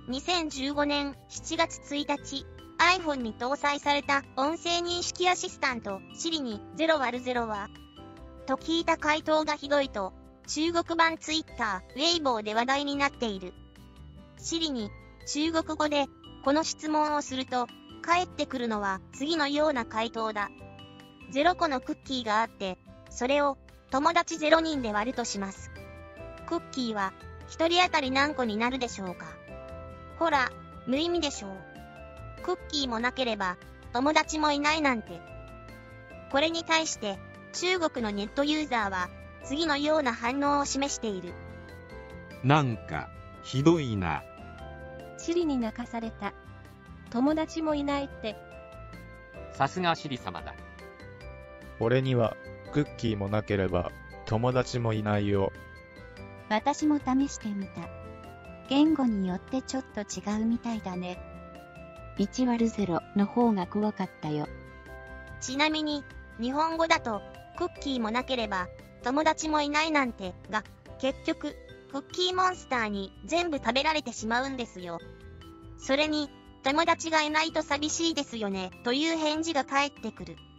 2015年7月1日、iPhone に搭載された音声認識アシスタント Siri に 0÷0 はと聞いた回答がひどいと中国版 Twitter、Weibo で話題になっている。Siri に中国語でこの質問をすると返ってくるのは次のような回答だ。0個のクッキーがあって、それを友達0人で割るとします。クッキーは1人当たり何個になるでしょうか。ほら、無意味でしょう。クッキーもなければ友達もいないなんて。これに対して中国のネットユーザーは次のような反応を示している。 なんかひどいな。 シリに泣かされた。友達もいないって。 さすがシリ様だ。 俺にはクッキーもなければ友達もいないよ。 私も試してみた。言語によってちょっと違うみたいだね。1÷0の方が怖かったよ。 ちなみに日本語だとクッキーもなければ友達もいないなんてが結局クッキーモンスターに全部食べられてしまうんですよ。それに友達がいないと寂しいですよねという返事が返ってくる。